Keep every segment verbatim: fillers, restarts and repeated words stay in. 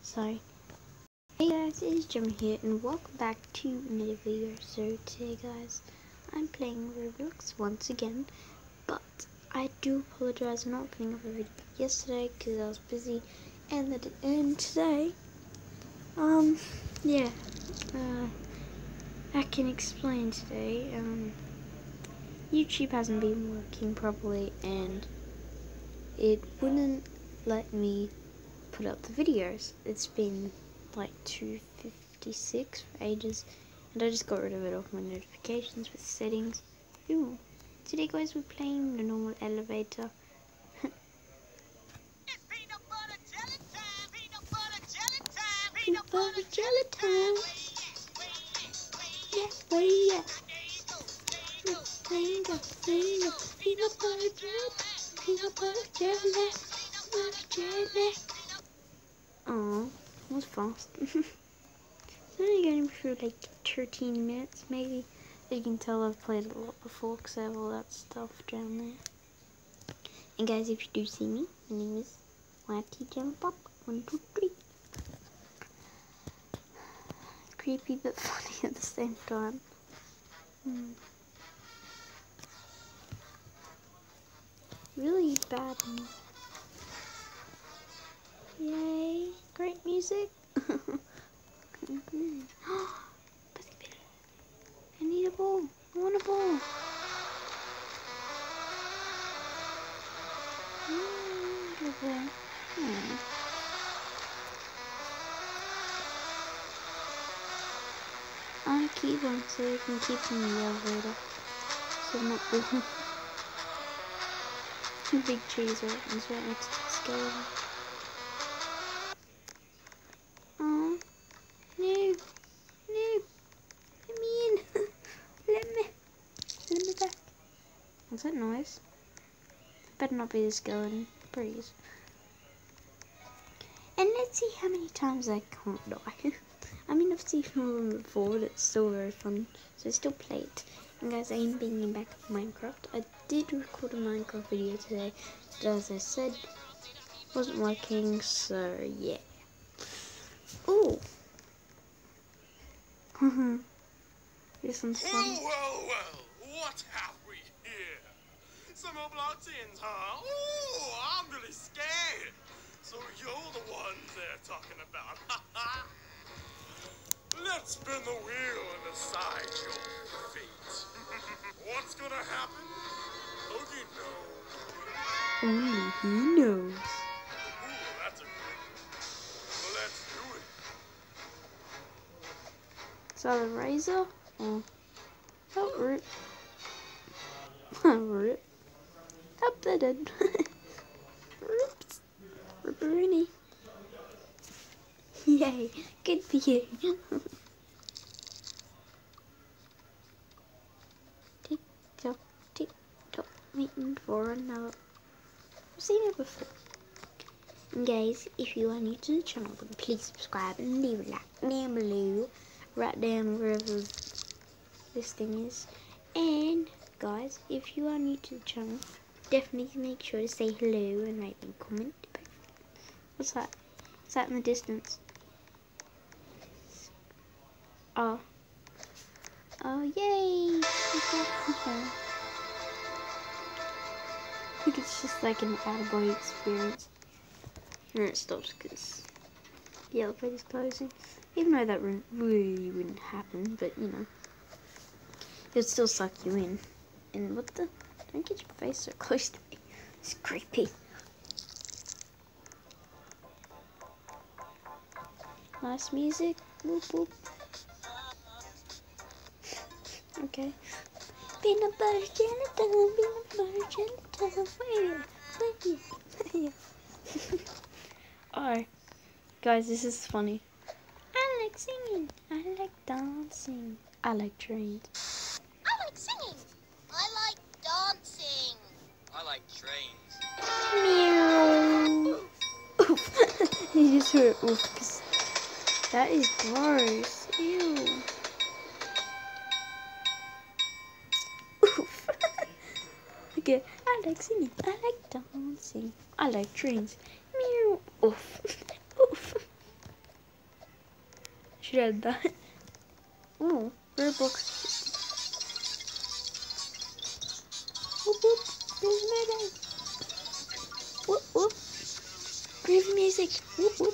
Sorry. Hey guys, it is Jimmy here and welcome back to another video. So today guys, I'm playing Roblox once again, but I do apologize for not putting up a video yesterday because I was busy, and that and today, um, yeah, uh, I can explain today. Um, YouTube hasn't been working properly and it wouldn't let me put up the videos. It's been like two fifty-six for ages, and I just got rid of it off my notifications with settings. Ooh, today guys we're playing the normal elevator. It's peanut butter jelly time, peanut butter jelly time, Peanut butter jelly time. Yeah, way yeah. Finger, finger, peanut butter jelly, peanut butter jelly, butter jelly. Aww, that was fast. It's only going through like thirteen minutes maybe. As you can tell, I've played a lot before because I have all that stuff down there. And guys, if you do see me, my name is Y T Jump Up one two three. Creepy but funny at the same time. Hmm. Really bad music. Yay! Great music. I need a ball. I want a ball. Mm, good ball. Hmm. I want to keep them so we can keep them in the elevator. So I'm not moving. Two big trees right, one's right next to the skeleton. Oh, no, no, let me in. let me, let me back. What's that noise? Better not be the skeleton, please. And let's see how many times I can't die. I mean, I've seen all of them before, but it's still very fun, so I still play it. And guys, I am bringing back Minecraft. I did record a Minecraft video today, but as I said, wasn't working, so yeah. Ooh. This one's fun. Well, well, well, what have we here? Some Robloxians, huh? Ooh, I'm really scared. So you're the ones they're talking about. Let's spin the wheel and decide your fate. What's gonna happen? Only knows. Only he knows. Ooh, that's a good one. Let's do it. Is that a razor? Oh, oh, rip. Rip. Updated. Rips. Ripperini. Yay, good for you. Tick tock, tick tock, waiting for another. I've seen it before. And guys, if you are new to the channel, then please subscribe and leave a like down below, right down wherever this thing is. And guys, if you are new to the channel, definitely make sure to say hello and write me a comment. What's that? What's that in the distance? Oh. Oh, yay! Okay. I think it's just like an out-of-body experience. And then it stops because the elevator's closing. Even though that really wouldn't happen, but you know. It would still suck you in. And what the? Don't get your face so close to me. It's creepy. Nice music. Whoop whoop. Okay. Peanut butter jelly time, peanut butter jelly time. Wait, wait, yeah. Alright, guys, this is funny. I like singing. I like dancing. I like trains. I like singing. I like dancing. I like trains. Meow. Oof. You just heard oof, because that is gross. Ew. Oof. Okay, I like singing. I like dancing. I like trains. Meow. Oof. Oof. dread that. Ooh, Roblox. Whoop whoop, there's murder. Whoop whoop. Groovy music. Whoop whoop.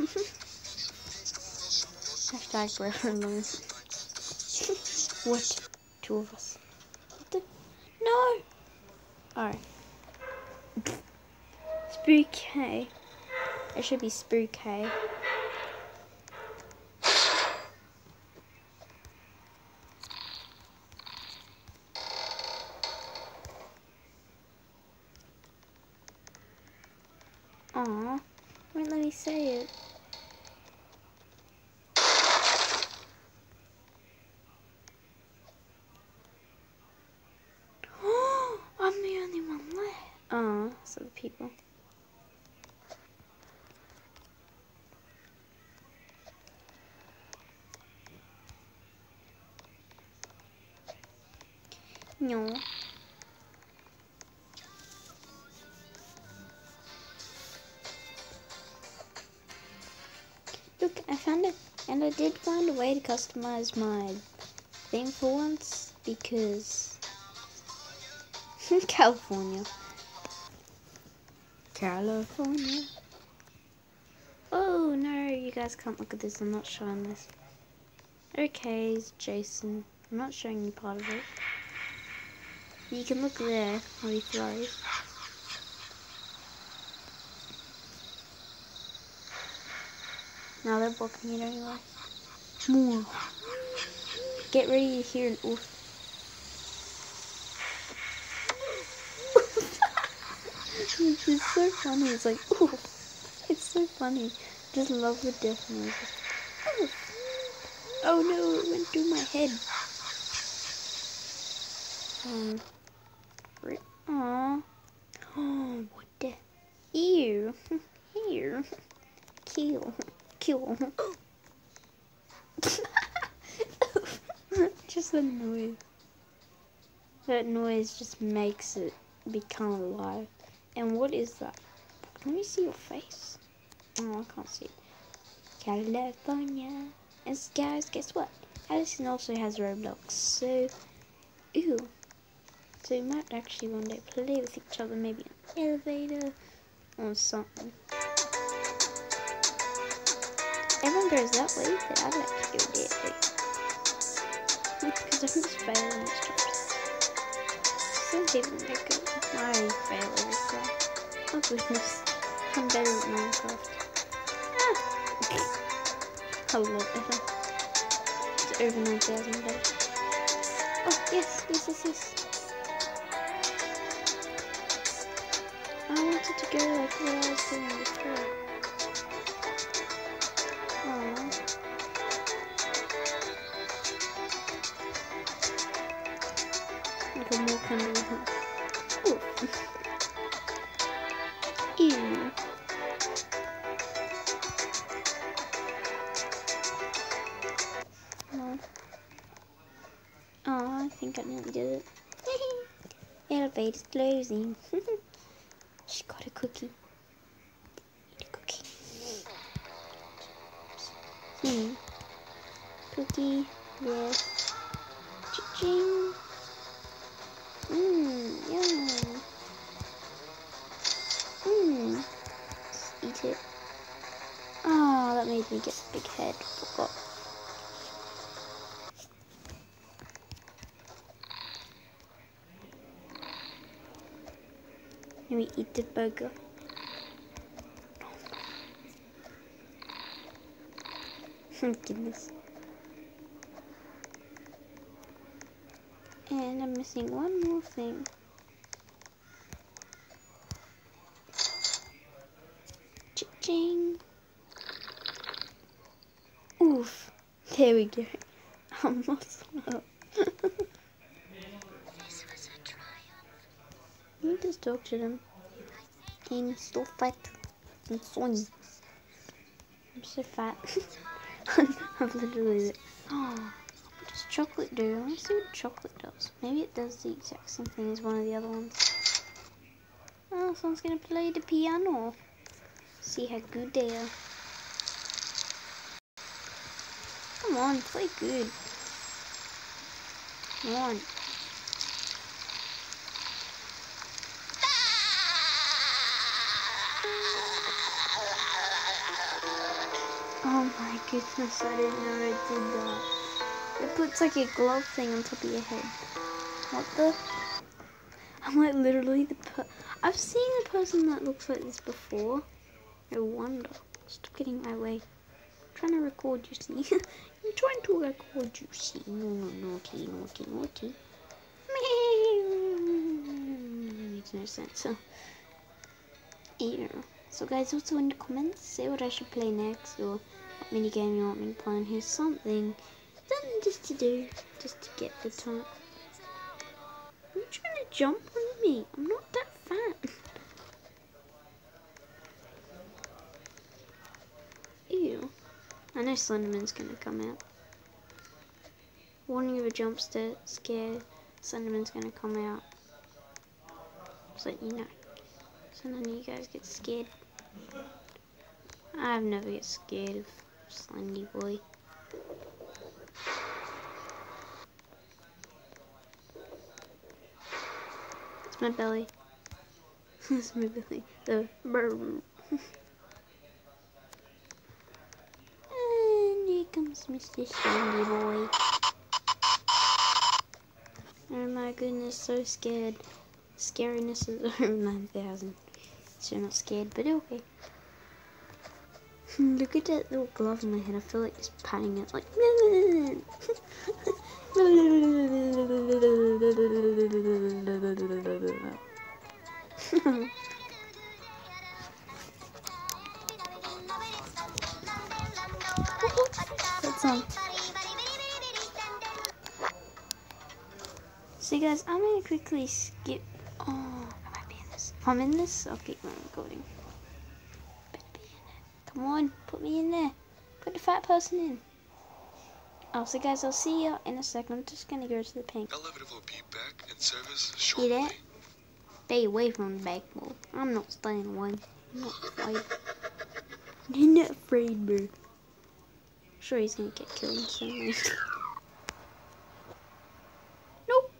Hashtag reference. What? Two of us. What the? No! Alright. Spooky. It should be spooky. Aw, won't let me say it. I'm the only one left. Aw, so the people. No. Look, I found it, and I did find a way to customize my thing for once, because California. California. Oh no, you guys can't look at this, I'm not showing this. Okay, it's Jason. I'm not showing you part of it. You can look there while he throws. Now they're blocking it anyway. More. Get ready to hear an oof. It's so funny. It's like oof. It's so funny. Just love the death noises. Oof. Oh no! It went through my head. Um. Aww. Oh, what the? Ew. Here. Kill. Kill. Just the noise. That noise just makes it become alive. And what is that? Let me see your face. Oh, I can't see it. California. And guys, guess what? Allison also has Roblox. So, ew. So we might actually one day play with each other, maybe an elevator or something. Everyone goes that way, but I'd like to go that way. Because I'm just failing these jobs. Some people make it. I fail every time. Oh goodness. I'm better at Minecraft. Ah! I love it. It's over nine thousand better. Oh, yes, yes, yes, yes. I wanted to go like where I was doing before. Aww. Like a more kind of ooh. Ew. Oh. Oh, I think I nearly did it. Elevator's closing. She got a cookie. Eat a cookie. Hmm. Cookie. Yeah. Cha-ching. Mmm. Yum. Mmm. Let's eat it. Oh, that made me get a big head. Forgot. Let me eat the burger. Oh goodness. And I'm missing one more thing. Cha-ching. Oof. There we go. Almost up. You just talk to them. I'm so fat and Sony. I'm so fat. I'm literally. Oh, what does chocolate do? I want to see what chocolate does. Maybe it does the exact same thing as one of the other ones. Oh, someone's gonna play the piano. See how good they are. Come on, play good. Come on. Oh my goodness, I didn't know it did that. It puts like a glove thing on top of your head. What the? I'm like literally the per- I've seen a person that looks like this before. No wonder. Stop getting in my way. I'm trying to record, you see. I'm trying to record, you see. No, no, naughty, naughty, naughty. Makes no sense. Huh? Yeah. So guys, also in the comments, say what I should play next, or what minigame you want me to play, and here's something something just to do, just to get the time. You're trying to jump on me. I'm not that fat. Ew. I know Slenderman's gonna come out. Warning of a jump scare. Slenderman's gonna come out. Just let you know. So none of you guys get scared. I've never get scared of Slendy Boy. It's my belly. It's my belly. The brr. And here comes Mister Slendy Boy. Oh my goodness, so scared. Scariness is over nine thousand. So I'm not scared, but okay. Look at that little glove on my head. I feel like just patting it like. That song. So guys, I'm gonna quickly skip. Oh, I might be in this. If I'm in this, I'll keep on recording. Better be in it. Come on, put me in there. Put the fat person in. Oh, so guys, I'll see you in a second. I'm just gonna go to the pink. Elevator will be back in service shortly. See that? Stay away from the back wall. I'm not staying away. I'm not afraid. You're not afraid, bro. I'm sure he's gonna get killed in some way. Nope.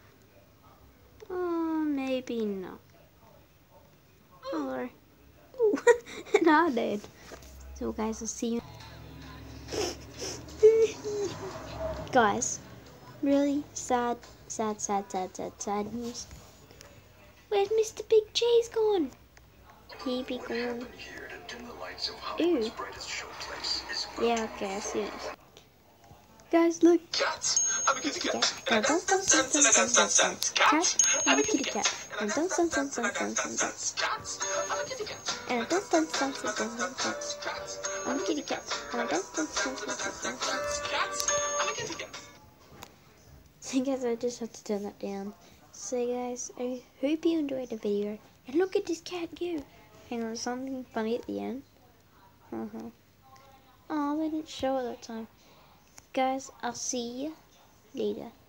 Oh, maybe not. Hello. Ooh, and I did. So guys, I'll see you. Guys, really sad, sad, sad, sad, sad, sad news. Where's Mister Big J's gone? He be gone. Ew. Yeah, okay, I see it. Guys, look. Cats, I'm a kitty cat. Now don't dun dun dun dun dun dun. Cat, I'm a kitty cat. And dun dun dun dun dun dun dun. I'm a kitty cat. And dun dun dun dun dun dun dun. I'm a kitty cat. And dun dun dun dun dun dun. I'm a kitty cat. So guys, I just have to turn that down. So guys, I hope you enjoyed the video. And look at this cat go. Hang on, something funny at the end. Uh-huh. Oh, they didn't show it that time. Guys, I'll see you later.